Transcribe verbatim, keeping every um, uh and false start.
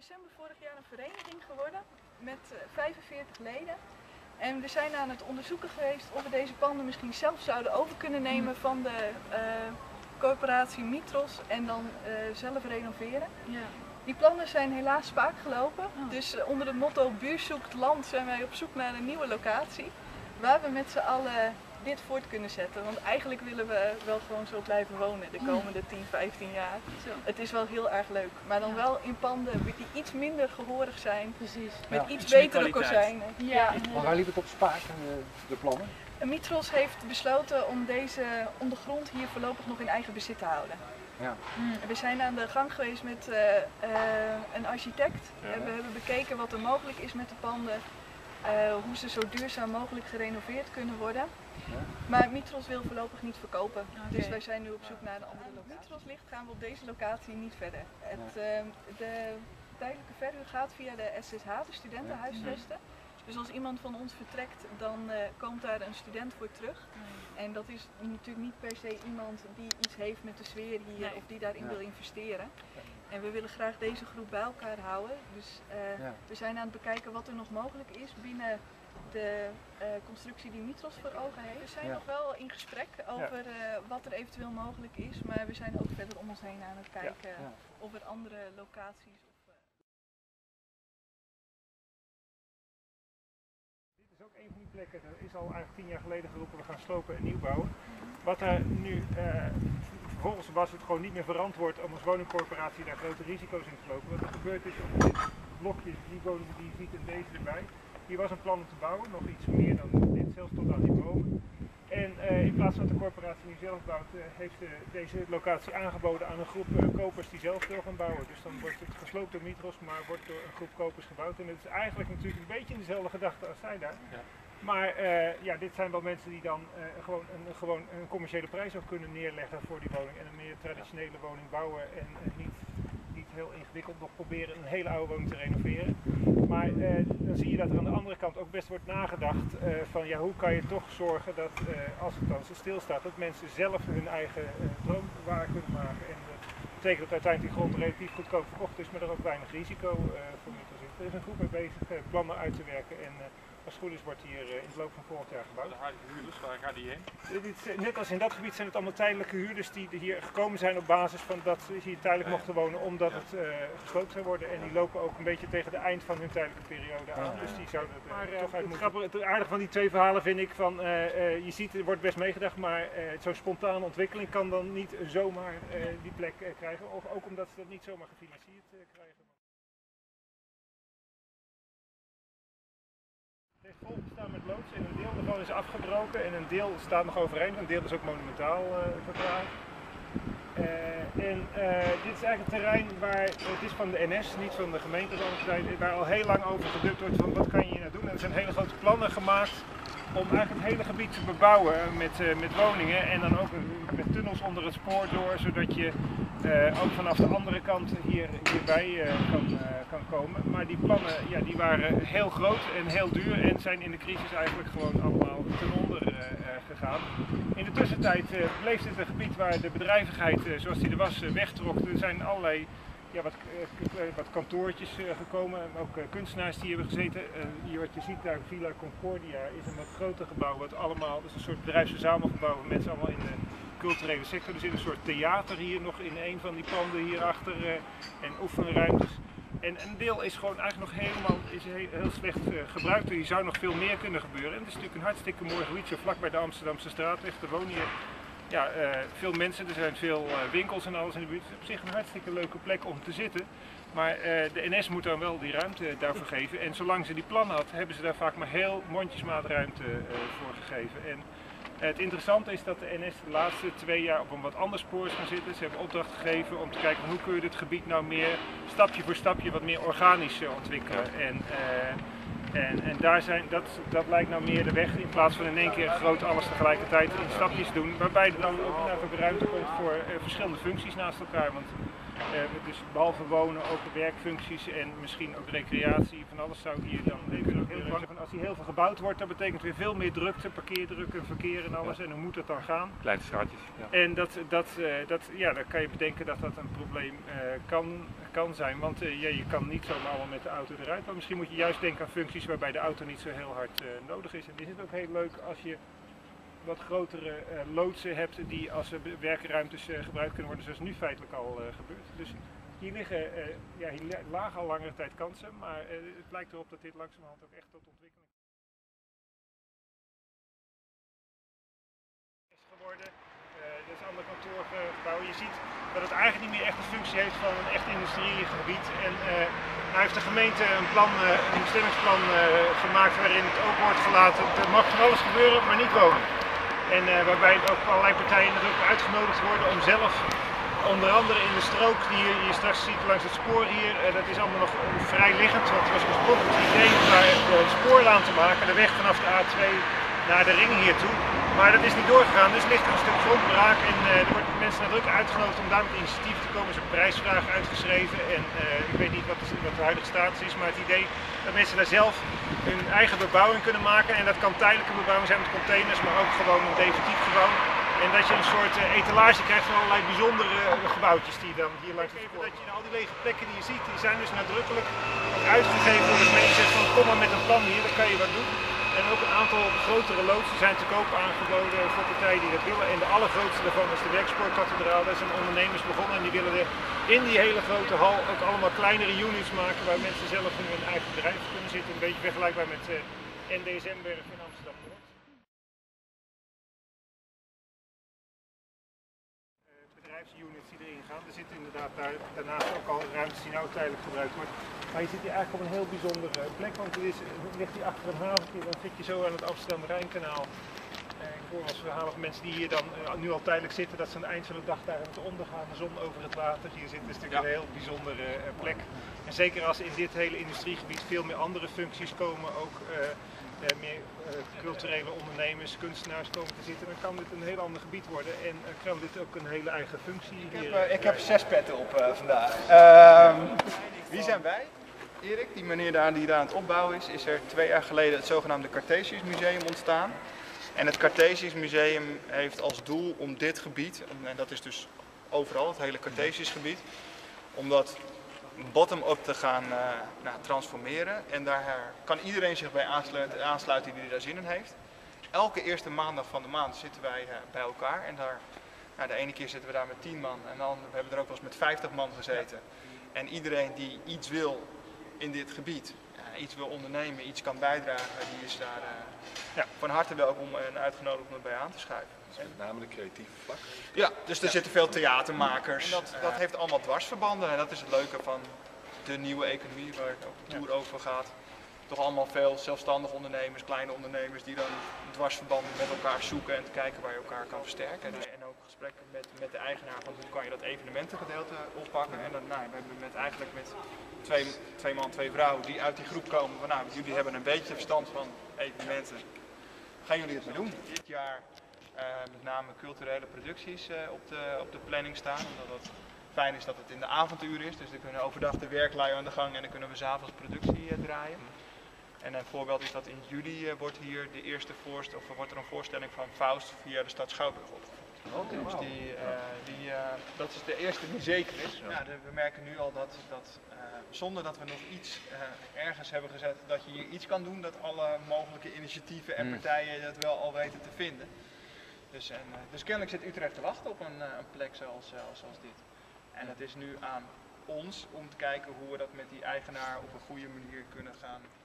december vorig jaar een vereniging geworden met vijfenveertig leden. En we zijn aan het onderzoeken geweest of we deze panden misschien zelf zouden over kunnen nemen van de uh, corporatie Mitros en dan uh, zelf renoveren. Ja. Die plannen zijn helaas spaak gelopen, Oh. dus uh, onder het motto Buur zoekt land zijn wij op zoek naar een nieuwe locatie waar we met z'n allen dit voort kunnen zetten. Want eigenlijk willen we wel gewoon zo blijven wonen de komende tien, vijftien jaar. Zo. Het is wel heel erg leuk, maar dan Ja. wel in panden die iets minder gehoorig zijn, Precies. met Ja. iets Iets meer betere kwaliteit. kozijnen. Ja. Maar waar liep het op spaak, de, de plannen? En Mitros heeft besloten om deze ondergrond hier voorlopig nog in eigen bezit te houden. Ja. We zijn aan de gang geweest met uh, uh, een architect Ja. en we hebben bekeken wat er mogelijk is met de panden, uh, hoe ze zo duurzaam mogelijk gerenoveerd kunnen worden. Ja. Maar Mitros wil voorlopig niet verkopen, Oké. dus wij zijn nu op zoek naar een andere locatie. Mitros ligt gaan we op deze locatie niet verder. Het, uh, de tijdelijke verhuur gaat via de S S H, de studentenhuisvesten. Dus als iemand van ons vertrekt, dan uh, komt daar een student voor terug. En dat is natuurlijk niet per se iemand die iets heeft met de sfeer hier Nee. of die daarin Ja. wil investeren. En we willen graag deze groep bij elkaar houden. Dus uh, Ja. we zijn aan het bekijken wat er nog mogelijk is binnen de uh, constructie die Mitros voor ogen heeft. We zijn Ja. nog wel in gesprek over uh, wat er eventueel mogelijk is, maar we zijn ook verder om ons heen aan het kijken Ja. of er andere locaties of, uh, Dit is ook een van die plekken, er is al eigenlijk tien jaar geleden geroepen, we gaan slopen en nieuw bouwen. Wat er nu, uh, vervolgens was het gewoon niet meer verantwoord om als woningcorporatie daar grote risico's in te lopen. Wat er gebeurd is op dit blokje, die woningen die je ziet en deze erbij, hier was een plan om te bouwen, nog iets meer dan dit, zelfs tot aan die bomen. En uh, in plaats van dat de corporatie nu zelf bouwt, uh, heeft uh, deze locatie aangeboden aan een groep uh, kopers die zelf wil gaan bouwen. Dus dan wordt het gesloopt door Mitros, maar wordt door een groep kopers gebouwd. En het is eigenlijk natuurlijk een beetje in dezelfde gedachte als zij daar. Ja. Maar uh, ja, dit zijn wel mensen die dan uh, gewoon, een, gewoon een commerciële prijs ook kunnen neerleggen voor die woning. En een meer traditionele woning bouwen en uh, niet, niet heel ingewikkeld nog proberen een hele oude woning te renoveren. Maar uh, dan zie je dat er aan de andere kant ook best wordt nagedacht uh, van ja, hoe kan je toch zorgen dat uh, als het dan zo stilstaat, dat mensen zelf hun eigen uh, droom waar kunnen maken. En dat betekent dat uiteindelijk die grond relatief goedkoop verkocht is, maar er ook weinig risico uh, voor Mitros is. Er is een groep mee bezig uh, plannen uit te werken en uh, als het goed is wordt hier uh, in het loop van volgend jaar gebouwd. De huidige huurders, waar gaan die heen? Dit is, net als in dat gebied zijn het allemaal tijdelijke huurders die hier gekomen zijn op basis van dat ze hier tijdelijk Ja. mochten wonen omdat Ja. het uh, gesloopt zou worden. En die lopen ook een beetje tegen het eind van hun tijdelijke periode aan. Ja. Dus die zouden het, uh, maar, uh, toch uit het, moeten. grappige, het aardige van die twee verhalen vind ik van, uh, uh, je ziet er wordt best meegedacht, maar uh, zo'n spontane ontwikkeling kan dan niet zomaar uh, die plek uh, krijgen. Of ook omdat ze dat niet zomaar gefinancierd uh, krijgen. Het heeft volgestaan met loods en een deel daarvan is afgebroken en een deel staat nog overeind, een deel is ook monumentaal uh, verklaard. Uh, en uh, dit is eigenlijk een terrein waar, het is van de N S, niet van de gemeente, waar al heel lang over gedubt wordt van wat kan je hier nou doen. En er zijn hele grote plannen gemaakt om eigenlijk het hele gebied te bebouwen met, uh, met woningen en dan ook met tunnels onder het spoor door, zodat je uh, ook vanaf de andere kant hier, hierbij uh, kan, uh, kan komen. Maar die plannen ja, die waren heel groot en heel duur en zijn in de crisis eigenlijk gewoon allemaal ten onder uh, uh, gegaan. In de tussentijd uh, bleef dit een gebied waar de bedrijvigheid uh, zoals die er was uh, wegtrok. Er zijn allerlei ja, wat, uh, wat kantoortjes uh, gekomen, ook uh, kunstenaars die hebben gezeten. Uh, hier wat je ziet daar, Villa Concordia, is een wat groter gebouw, wat allemaal, dat is een soort bedrijfsverzamelgebouw waar mensen allemaal in de culturele sector. Er zit een soort theater hier nog in een van die panden hierachter uh, en oefenruimtes. En een deel is gewoon eigenlijk nog helemaal is heel, heel slecht uh, gebruikt. Er zou nog veel meer kunnen gebeuren. En het is natuurlijk een hartstikke mooi gebied, zo vlak bij de Amsterdamse straatweg. Er wonen hier ja, uh, veel mensen, er zijn veel uh, winkels en alles in de buurt. Het is op zich een hartstikke leuke plek om te zitten. Maar uh, de N S moet dan wel die ruimte daarvoor geven. En zolang ze die plannen had, hebben ze daar vaak maar heel mondjesmaat ruimte uh, voor gegeven. En het interessante is dat de N S de laatste twee jaar op een wat ander spoor is gaan zitten. Ze hebben opdracht gegeven om te kijken hoe kun je dit gebied nou meer stapje voor stapje wat meer organisch ontwikkelen. En, uh, en, en daar zijn, dat, dat lijkt nou meer de weg in plaats van in één keer groot alles tegelijkertijd in stapjes doen. Waarbij er dan ook, nou, ook ruimte komt voor uh, verschillende functies naast elkaar. Want Uh, dus behalve wonen ook werkfuncties en misschien ook recreatie, van alles zou hier dan even ook heel bang zijn. Als hier heel veel gebouwd wordt, dat betekent weer veel meer drukte, parkeerdruk en verkeer en alles. Ja. En hoe moet dat dan gaan? Kleine straatjes. Ja. En dat, dat, uh, dat, ja, dan kan je bedenken dat dat een probleem uh, kan, kan zijn, want uh, ja, je kan niet zomaar allemaal met de auto eruit. Maar misschien moet je juist denken aan functies waarbij de auto niet zo heel hard uh, nodig is. En is het ook heel leuk als je wat grotere uh, loodsen hebt die als uh, werkruimtes uh, gebruikt kunnen worden, zoals nu feitelijk al uh, gebeurt. Dus hier liggen uh, ja, hier lagen al langere tijd kansen, maar uh, het lijkt erop dat dit langzamerhand ook echt tot ontwikkeling is geworden. Uh, dat is een ander kantoorgebouw. Je ziet dat het eigenlijk niet meer echt de functie heeft van een echt industriegebied. En uh, nou heeft de gemeente een, plan, uh, een bestemmingsplan uh, gemaakt waarin het ook wordt gelaten. Er mag van alles gebeuren, maar niet wonen. En uh, waarbij ook allerlei partijen natuurlijk uitgenodigd worden om zelf, onder andere in de strook die je, je straks ziet langs het spoor hier, uh, dat is allemaal nog vrij liggend. Want het was oorspronkelijk het idee om daar een spoorlaan te maken, de weg vanaf de A twee naar de ring hier toe. Maar dat is niet doorgegaan, dus ligt er een stuk grondbraak en uh, er worden mensen nadrukkelijk uitgenodigd om daar met initiatief te komen. Er is een prijsvraag uitgeschreven en uh, ik weet niet wat de, wat de huidige status is, maar het idee dat mensen daar zelf hun eigen bebouwing kunnen maken. En dat kan tijdelijke bebouwing zijn met containers, maar ook gewoon een definitief gebouw. En dat je een soort uh, etalage krijgt van allerlei bijzondere uh, gebouwtjes die dan hier langs het spoor. Dat je al die lege plekken die je ziet, die zijn dus nadrukkelijk uitgegeven door de gemeente. Zegt van kom maar met een plan hier, dan kan je wat doen. En ook een aantal grotere loodsen zijn te koop aangeboden voor partijen die dat willen. En de allergrootste daarvan is de Werkspoorkathedraal. Daar zijn ondernemers begonnen en die willen er in die hele grote hal ook allemaal kleinere units maken waar mensen zelf in hun eigen bedrijf kunnen zitten. Een beetje vergelijkbaar met uh, N D S M-werf in Amsterdam-Noord. Bedrijfsunits die erin gaan. Er zitten inderdaad daar, daarnaast ook al ruimtes die nou tijdelijk gebruikt worden. Maar je zit hier eigenlijk op een heel bijzondere plek, want het, is, het ligt hier achter een haventje, dan zit je zo aan het Amsterdam-Rijnkanaal. Eh, ik hoor als verhalen van mensen die hier dan uh, nu al tijdelijk zitten, dat ze aan het eind van de dag daar aan het ondergaan, de zon over het water. Hier zit dus natuurlijk ja. een heel bijzondere uh, plek. En zeker als in dit hele industriegebied veel meer andere functies komen, ook uh, uh, meer uh, culturele ondernemers, kunstenaars komen te zitten, dan kan dit een heel ander gebied worden en uh, kan dit ook een hele eigen functie ik hier. Heb, uh, ik heb zes petten op uh, vandaag. Uh, wie zijn wij? Erik, die meneer daar die daar aan het opbouwen is, is er twee jaar geleden het zogenaamde Cartesius Museum ontstaan. En het Cartesius Museum heeft als doel om dit gebied, en dat is dus overal, het hele Cartesius gebied, om dat bottom-up te gaan uh, nou, transformeren. En daar kan iedereen zich bij aansluiten, aansluiten die daar zin in heeft. Elke eerste maandag van de maand zitten wij uh, bij elkaar. En daar, nou, de ene keer zitten we daar met tien man en dan we hebben we er ook wel eens met vijftig man gezeten. En iedereen die iets wil in dit gebied, uh, iets wil ondernemen, iets kan bijdragen, die is daar uh, ja, van harte welkom en uitgenodigd om erbij aan te schuiven. Dus met name de creatieve vlak. Ja, dus er ja. zitten veel theatermakers. En dat, Ja. dat heeft allemaal dwarsverbanden en dat is het leuke van de nieuwe economie waar het ook de tour ja. over gaat. Toch allemaal veel zelfstandige ondernemers, kleine ondernemers die dan dwarsverbanden met elkaar zoeken en te kijken waar je elkaar kan versterken. En, en ook gesprekken met, met de eigenaar van hoe kan je dat evenementengedeelte oppakken. En dan, nou, we hebben met, eigenlijk met twee, twee man, twee vrouwen die uit die groep komen van nou, jullie hebben een beetje verstand van evenementen. Gaan jullie het maar doen? Dit jaar uh, met name culturele producties uh, op, de, op de planning staan. Omdat het fijn is dat het in de avonduren is, dus dan kunnen overdag de werklui aan de gang en dan kunnen we 's avonds productie uh, draaien. En een voorbeeld is dat in juli uh, wordt hier de eerste voorst of wordt er een voorstelling van Faust via de stad Schouwburg opgevoerd. Okay, dus die, uh, die, uh, dat is de eerste die zeker is. Ja. Nou, de, we merken nu al dat, dat uh, zonder dat we nog iets uh, ergens hebben gezet, dat je hier iets kan doen, dat alle mogelijke initiatieven en partijen dat wel al weten te vinden. Dus, en, uh, dus kennelijk zit Utrecht te wachten op een, uh, een plek zoals, uh, zoals dit. En het is nu aan ons om te kijken hoe we dat met die eigenaar op een goede manier kunnen gaan